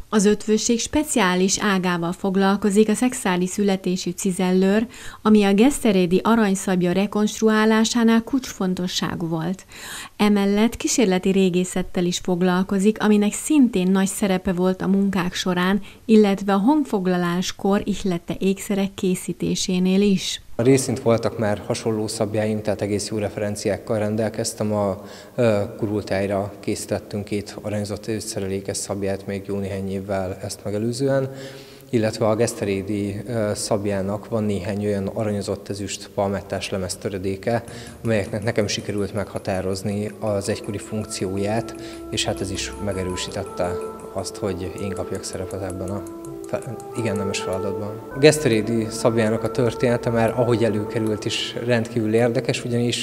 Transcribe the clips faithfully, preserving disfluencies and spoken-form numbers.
Az Eötvösség speciális ágával foglalkozik a szexádi születésű cizellőr, ami a geszterédi aranyszabja rekonstruálásánál kulcsfontosságú volt. Emellett kísérleti régészettel is foglalkozik, aminek szintén nagy szerepe volt a munkák során, illetve a honfoglaláskor ihlette ékszerek készítésénél is. A részint voltak már hasonló szabjáim, tehát egész jó referenciákkal rendelkeztem. A Kurultájra készítettünk két aranyzott ezüstszerelékes szabját még jó néhány évvel ezt megelőzően, illetve a geszterédi szabjának van néhány olyan aranyozott ezüst palmettás lemeztöredéke, amelyeknek nekem sikerült meghatározni az egykori funkcióját, és hát ez is megerősítette azt, hogy én kapjak szerepet ebben a igen nemes feladatban. A geszterédi szabjának a története már ahogy előkerült is rendkívül érdekes, ugyanis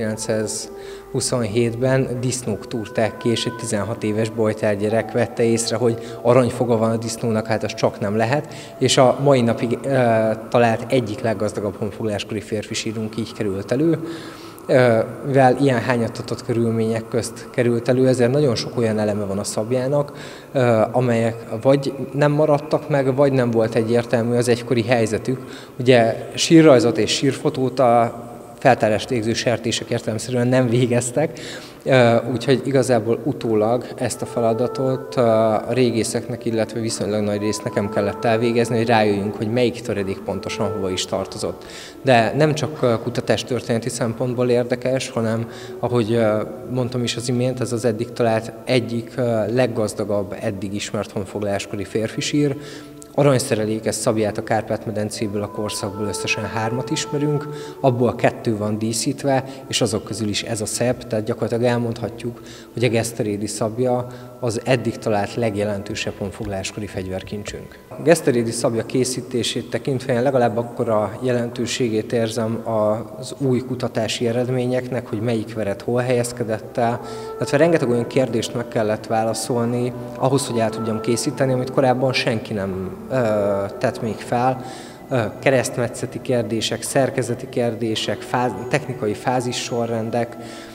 ezerkilencszázhuszonhétben disznók túrták ki, és egy tizenhat éves bojtárgyerek vette észre, hogy aranyfoga van a disznónak, hát az csak nem lehet, és a mai napig e, talált egyik leggazdagabb honfoglaláskori férfi sírunk így került elő. Mivel ilyen hányattatott körülmények közt került elő, ezért nagyon sok olyan eleme van a szabjának, amelyek vagy nem maradtak meg, vagy nem volt egyértelmű az egykori helyzetük. Ugye sírrajzot és sírfotót a feltárást végző sertések értelemszerűen nem végeztek, úgyhogy igazából utólag ezt a feladatot a régészeknek, illetve viszonylag nagy részt nekem kellett elvégezni, hogy rájöjjünk, hogy melyik töredék pontosan hova is tartozott. De nem csak kutatástörténeti szempontból érdekes, hanem, ahogy mondtam is az imént, ez az eddig talált egyik leggazdagabb, eddig ismert honfoglaláskori férfisír. Aranyszerelékes szabját a Kárpát-medencéből, a korszakból összesen hármat ismerünk, abból kettő van díszítve, és azok közül is ez a szebb, tehát gyakorlatilag elmondhatjuk, hogy a geszterédi szabja az eddig talált legjelentősebb honfoglaláskori fegyverkincsünk. A geszterédi szabja készítését tekintve én legalább akkora jelentőségét érzem az új kutatási eredményeknek, hogy melyik veret hol helyezkedett el, illetve rengeteg olyan kérdést meg kellett válaszolni ahhoz, hogy el tudjam készíteni, amit korábban senki nem ö, tett még fel. Keresztmetszeti kérdések, szerkezeti kérdések, fáz, technikai fázissorrendek,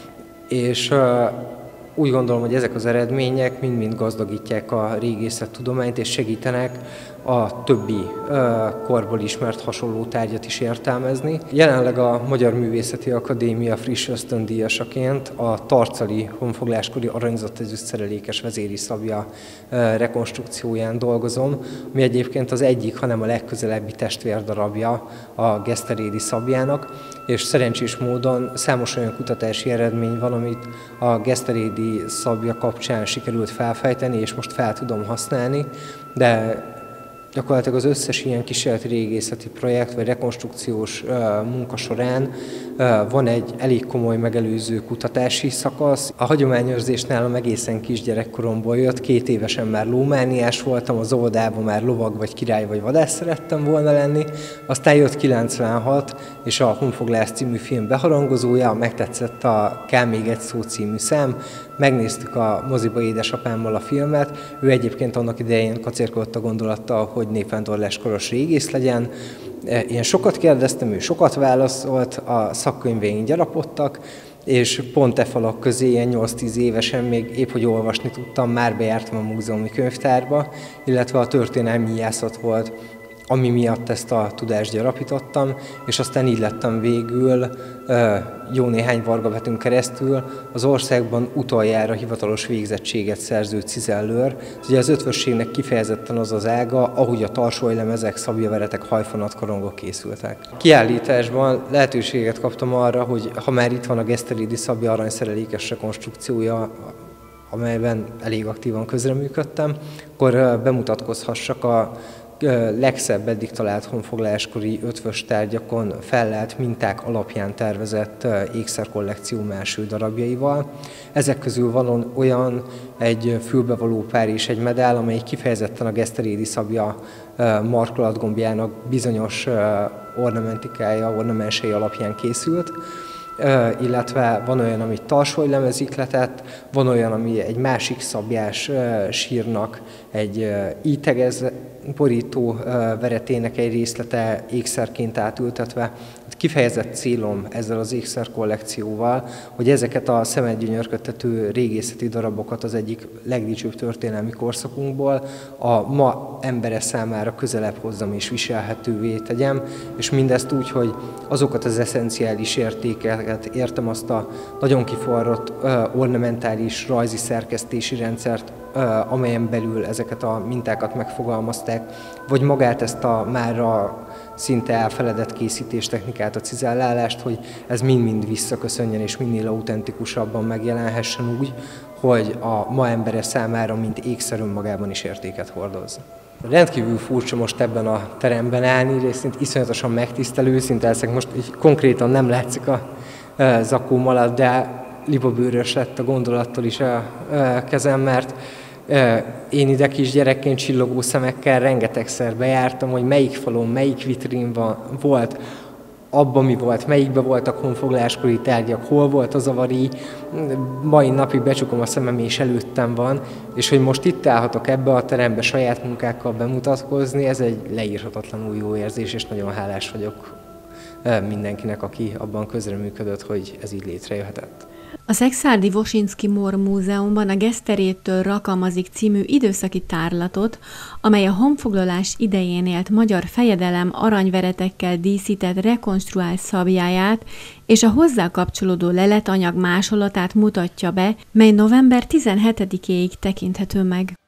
és ö, úgy gondolom, hogy ezek az eredmények mind-mind gazdagítják a régészettudományt, és segítenek a többi ö, korból ismert hasonló tárgyat is értelmezni. Jelenleg a Magyar Művészeti Akadémia friss ösztöndíjasaként a tarcali honfoglaláskori aranyzott ezüstszerelékes vezéri szabja ö, rekonstrukcióján dolgozom, ami egyébként az egyik, hanem a legközelebbi testvérdarabja a geszterédi szabjának, és szerencsés módon számos olyan kutatási eredmény van, amit a geszterédi szabja kapcsán sikerült felfejteni, és most fel tudom használni, de gyakorlatilag az összes ilyen kísérleti régészeti projekt vagy rekonstrukciós uh, munka során uh, van egy elég komoly megelőző kutatási szakasz. A hagyományőrzés nálam egészen kisgyerekkoromból jött, két évesen már lómániás voltam, az óvodában már lovag vagy király vagy vadász szerettem volna lenni. Aztán jött kilencvenhat, és a Honfoglalás című film beharangozója, megtetszett a Kell még egy szó című szám. Megnéztük a moziba édesapámmal a filmet, ő egyébként annak idején kacérkodott a gondolattal, hogy népvándorláskoros régész legyen. Én sokat kérdeztem, ő sokat válaszolt, a szakkönyveink gyarapodtak, és pont e falak közé, ilyen nyolc-tíz évesen még épp hogy olvasni tudtam, már bejártam a múzeumi könyvtárba, illetve a történelmi íjászat volt, ami miatt ezt a tudást gyarapítottam, és aztán így lettem végül jó néhány vargabetűn keresztül az országban utoljára hivatalos végzettséget szerző cizellőr. Ugye az Eötvösségnek kifejezetten az az ága, ahogy a tarsolylemezek, szabjaveretek, hajfonatkorongok készültek. Kiállításban lehetőséget kaptam arra, hogy ha már itt van a geszterédi szabja aranyszerelékes rekonstrukciója, amelyben elég aktívan közreműködtem, akkor bemutatkozhassak a legszebb eddig talált honfoglaláskori ötvös tárgyakon fellelt minták alapján tervezett ékszerkollekció első darabjaival. Ezek közül van olyan egy fülbevaló pár és egy medál, amely kifejezetten a geszterédi szabja markolatgombjának bizonyos ornamentikája, ornamensei alapján készült. illetve van olyan, ami tarsolylemezikletet, van olyan, ami egy másik szablyás sírnak egy ítegez borító veretének egy részlete ékszerként átültetve. Kifejezett célom ezzel az ékszerkollekcióval, hogy ezeket a szemet gyönyörködtető régészeti darabokat az egyik legdicsőbb történelmi korszakunkból a ma embere számára közelebb hozzam és viselhetővé tegyem, és mindezt úgy, hogy azokat az eszenciális értékeket értem, azt a nagyon kiforrott ornamentális rajzi szerkesztési rendszert, amelyen belül ezeket a mintákat megfogalmazták, vagy magát ezt a mára szinte elfeledett készítéstechnikát, a cizellálást, hogy ez mind-mind visszaköszönjön és minél autentikusabban megjelenhessen úgy, hogy a ma embere számára, mint ékszer önmagában is értéket hordoz. Rendkívül furcsa most ebben a teremben állni, és szinte iszonyatosan megtisztelő, szinte leszek most így konkrétan nem látszik a zakóm alatt, de libabőrös lett a gondolattól is a kezem, mert én ide kisgyerekként csillogó szemekkel rengetegszer bejártam, hogy melyik falon, melyik vitrínban volt, abban mi volt, melyikben voltak honfoglaláskori tárgyak, hol volt az avari, mai napig becsukom a szemem és előttem van, és hogy most itt állhatok ebbe a terembe saját munkákkal bemutatkozni, ez egy leírhatatlanul jó érzés, és nagyon hálás vagyok mindenkinek, aki abban közreműködött, hogy ez így létrejöhetett. A Szekszárdi Wosinski Mór Múzeumban a Geszteréttől Rakamazik című időszaki tárlatot, amely a honfoglalás idején élt magyar fejedelem aranyveretekkel díszített rekonstruált szablyáját és a hozzá kapcsolódó leletanyag másolatát mutatja be, mely november tizenhetedikéig tekinthető meg.